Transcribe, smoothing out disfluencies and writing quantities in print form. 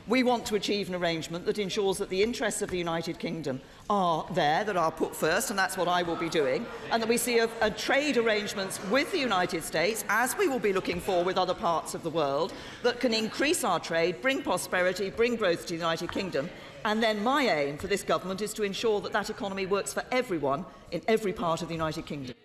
We want to achieve an arrangement that ensures that the interests of the United Kingdom are there, that are put first, and that's what I will be doing, and that we see a trade arrangements with the United States, as we will be looking for with other parts of the world, that can increase our trade, bring prosperity, bring growth to the United Kingdom. And then my aim for this government is to ensure that that economy works for everyone in every part of the United Kingdom.